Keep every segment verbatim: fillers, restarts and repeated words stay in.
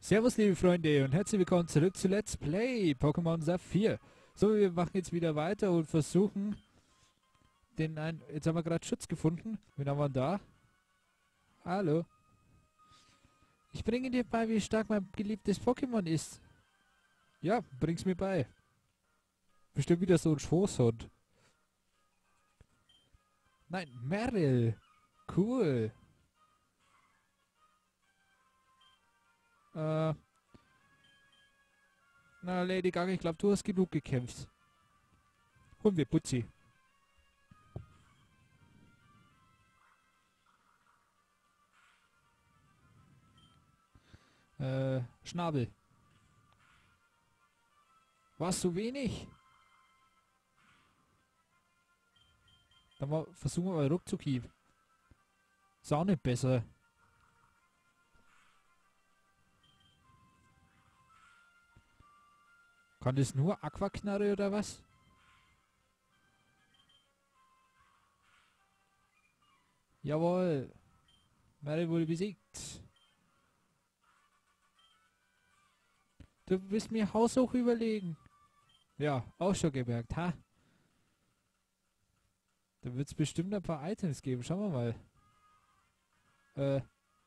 Servus liebe Freunde und herzlich willkommen zurück zu Let's Play Pokémon Saphir. So, wir machen jetzt wieder weiter und versuchen den einen... Jetzt haben wir gerade Schutz gefunden. Wen haben wir denn da? Hallo. Ich bringe dir bei, wie stark mein geliebtes Pokémon ist. Ja, bring's mir bei. Bestimmt wieder so ein Schoßhund. Nein, Meryl. Cool. Äh... Na, Lady Gaga, ich glaube, du hast genug gekämpft. Holen wir Putzi. Äh, Schnabel. Warst du wenig? Dann mal, versuchen wir mal Ruckzucki. Ist auch nicht besser. Kann das nur Aquaknarre oder was? Jawohl. Meryl wurde besiegt. Du bist mir haushoch überlegen. Ja, auch schon gemerkt, ha? Da wird es bestimmt ein paar Items geben. Schauen wir mal. Äh.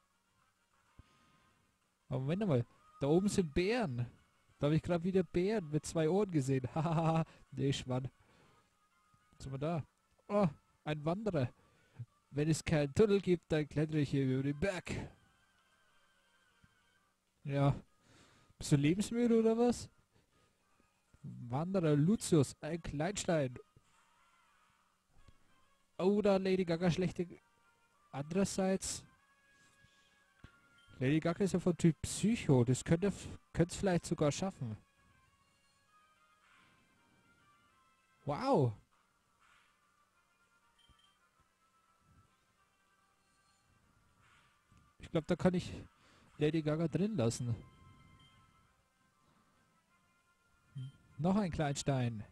Aber Moment mal. Da oben sind Bären. Da habe ich gerade wieder Bären mit zwei Ohren gesehen. Hahaha. Nee, Schwann. Was haben wir da? Oh, ein Wanderer. Wenn es keinen Tunnel gibt, dann klettere ich hier über den Berg. Ja. Bist du lebensmüde oder was? Wanderer Lucius, ein Kleinstein. Oder Lady Gaga schlechte... Andererseits... Lady Gaga ist ja von Typ Psycho. Das könnte es vielleicht sogar schaffen. Wow. Ich glaube, da kann ich Lady Gaga drin lassen. Noch ein Kleinstein.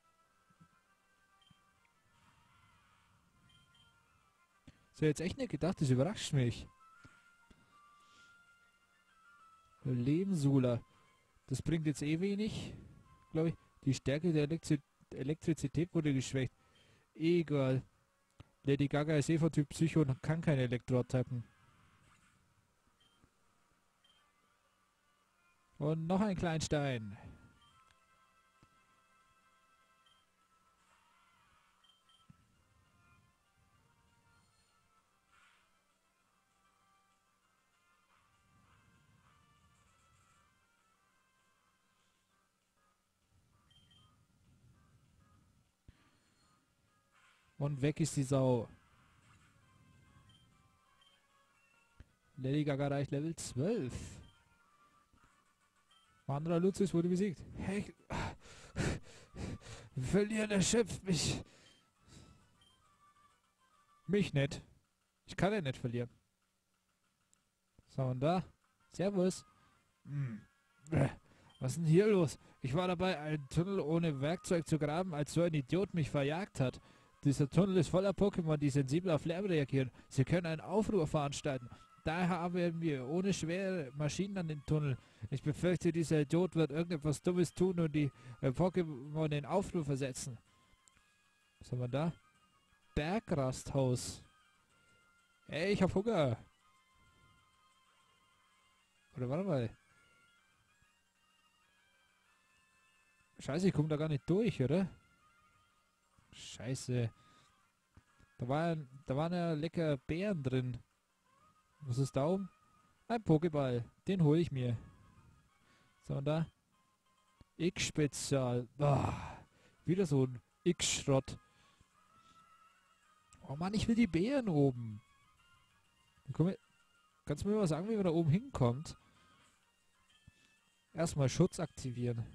So, jetzt echt nicht gedacht, das überrascht mich. Lebensula. Das bringt jetzt eh wenig, glaube ich. Die Stärke der Elektri Elektrizität wurde geschwächt. Egal. Lady Gaga ist eh von Typ Psycho und kann keine Elektro-Attacken. Und noch ein Kleinstein. Und weg ist die Sau. Lady Gaga reicht Level zwölf. Wanderer Lucius wurde besiegt. Hey, verlieren erschöpft mich. Mich nicht. Ich kann ja nicht verlieren. So, und da. Servus. Hm. Was ist denn hier los? Ich war dabei, einen Tunnel ohne Werkzeug zu graben, als so ein Idiot mich verjagt hat. Dieser Tunnel ist voller Pokémon, die sensibel auf Lärm reagieren. Sie können einen Aufruhr veranstalten. Daher haben wir ohne schwere Maschinen an den Tunnel. Ich befürchte, dieser Idiot wird irgendetwas Dummes tun und die äh, Pokémon in Aufruhr versetzen. Was haben wir da? Bergrasthaus. Ey, ich hab Hunger. Oder warte mal. Scheiße, ich komme da gar nicht durch, oder? Scheiße. Da, war, da waren ja lecker Beeren drin. Was ist da oben? Ein Pokéball. Den hole ich mir. So, und da. X-Spezial. Ah, wieder so ein X-Schrott. Oh Mann, ich will die Beeren oben. Komm, kannst du mir mal sagen, wie man da oben hinkommt? Erstmal Schutz aktivieren.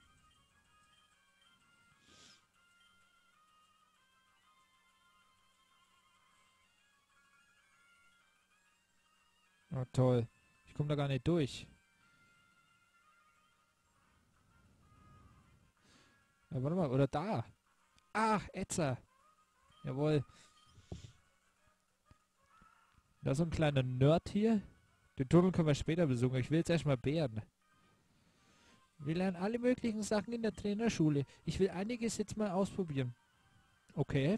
Oh, toll. Ich komme da gar nicht durch. Ja, warte mal, oder da. Ach, Etzer. Jawohl. Da ist so ein kleiner Nerd hier. Den Tunnel können wir später besuchen. Ich will jetzt erstmal Bären. Wir lernen alle möglichen Sachen in der Trainerschule. Ich will einiges jetzt mal ausprobieren. Okay.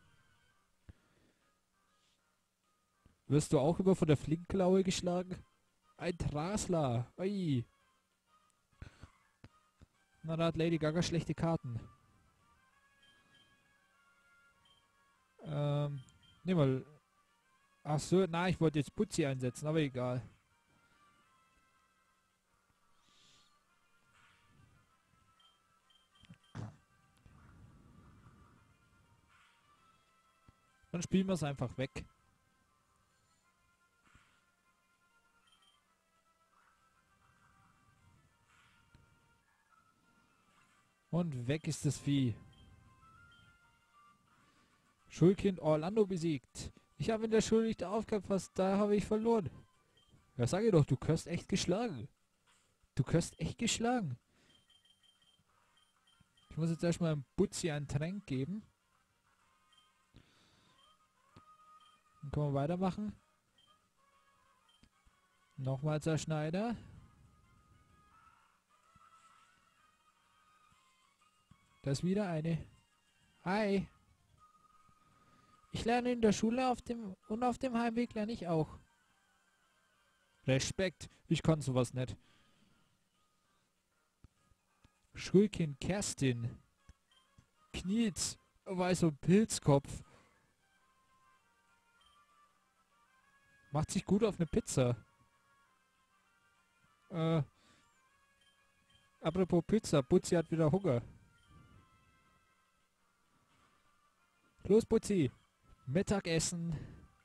Wirst du auch immer von der Flinkklaue geschlagen? Ein Trasler. Ui. Na, da hat Lady Gaga schlechte Karten. Ähm, nimm mal. Ach so, na, ich wollte jetzt Putzi einsetzen, aber egal. Dann spielen wir es einfach weg. Und weg ist das Vieh. Schulkind Orlando besiegt. Ich habe in der Schule nicht aufgepasst, da habe ich verloren. Ja, sag ich doch, du wirst echt geschlagen. Du wirst echt geschlagen. Ich muss jetzt erstmal einem Butzi ein Tränk geben. Dann können wir weitermachen. Nochmal Zerschneider. Da ist wieder eine. Hi. Ich lerne in der Schule auf dem und auf dem Heimweg lerne ich auch. Respekt. Ich kann sowas nicht. Schulkind Kerstin. Knietz. Weiß so ein Pilzkopf. Macht sich gut auf eine Pizza. Äh. Apropos Pizza. Butzi hat wieder Hunger. Los, Butzi. Mittagessen.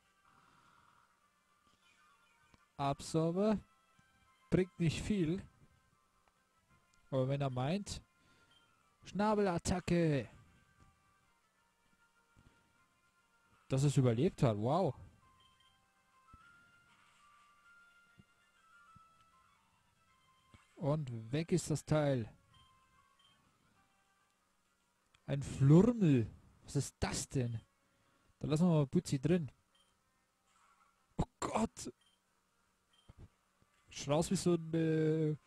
Absorber. Bringt nicht viel. Aber wenn er meint. Schnabelattacke. Dass es überlebt hat. Wow. Und weg ist das Teil. Ein Flurmel. Was ist das denn? Da lassen wir mal Butzi drin. Oh Gott! Schaut aus wie so eine...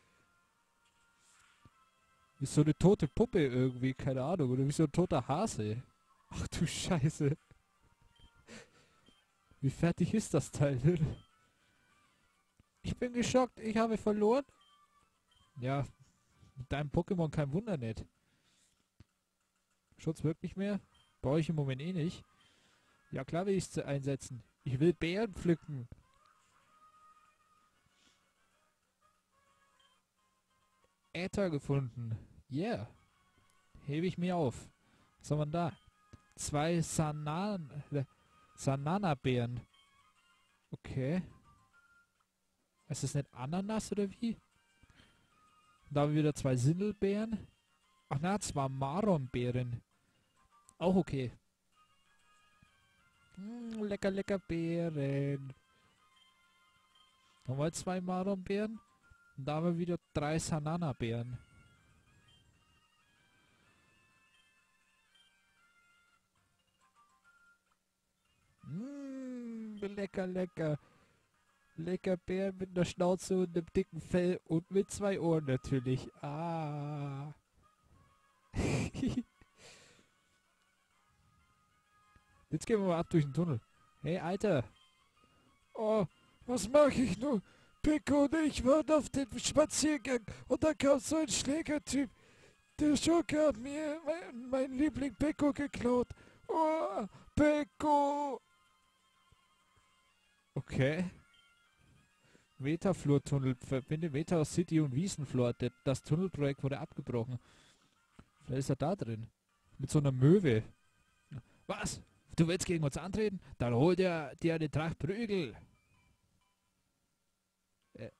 Wie so eine tote Puppe irgendwie, keine Ahnung. Oder wie so ein toter Hase. Ach du Scheiße. Wie fertig ist das Teil denn? Ich bin geschockt, ich habe verloren. Ja, mit deinem Pokémon kein Wunder nicht. Schutz wirkt nicht mehr. Brauche ich im Moment eh nicht. Ja klar will ich es einsetzen. Ich will Beeren pflücken. Äther gefunden. Yeah. Hebe ich mir auf. Was haben wir da? Zwei Sanan... Äh, Sanana-Beeren. Okay. Ist das nicht Ananas oder wie? Da haben wir wieder zwei Sindelbeeren. Ach na, zwei Maronbeeren. Auch okay. Mm, lecker, lecker Beeren. Nochmal zwei Maronbeeren. Und da haben wir wieder drei Sanana-Beeren. Mm, lecker, lecker. Lecker Bär mit einer Schnauze und einem dicken Fell und mit zwei Ohren natürlich. Ah. Jetzt gehen wir mal ab durch den Tunnel. Hey, Alter. Oh, was mache ich nur? Pico und ich waren auf dem Spaziergang und da kam so ein Schlägertyp. Der Schurke hat mir mein, mein Liebling Pico geklaut. Oh, Pico. Okay. Metaflur-Tunnel verbindet Meta City und Wiesenflor. Das Tunnelprojekt wurde abgebrochen. Vielleicht ist er da drin. Mit so einer Möwe. Was? Du willst gegen uns antreten? Dann hol dir, dir eine Tracht Prügel. Äh.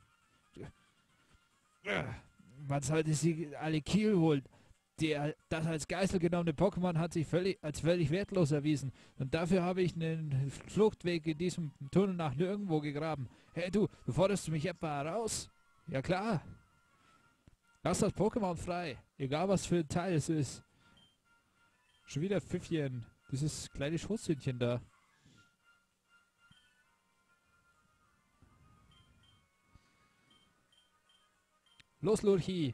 Man sollte sie alle Kiel holen. Der, das als Geißel genommene Pokémon hat sich völlig, als völlig wertlos erwiesen. Und dafür habe ich einen Fluchtweg in diesem Tunnel nach nirgendwo gegraben. Hey du, du forderst mich etwa heraus? Ja klar. Lass das Pokémon frei. Egal was für ein Teil es ist. Schon wieder Pfiffchen. Dieses kleine Schoßhündchen da. Los, Lurchi.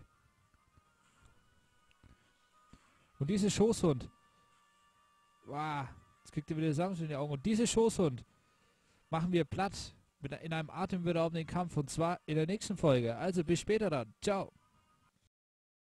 Und diese Schoßhund. Wow. Jetzt kriegt ihr wieder Samson in die Augen. Und diese Schoßhund machen wir platt mit, in einem atemberaubenden Kampf. Und zwar in der nächsten Folge. Also bis später dann. Ciao.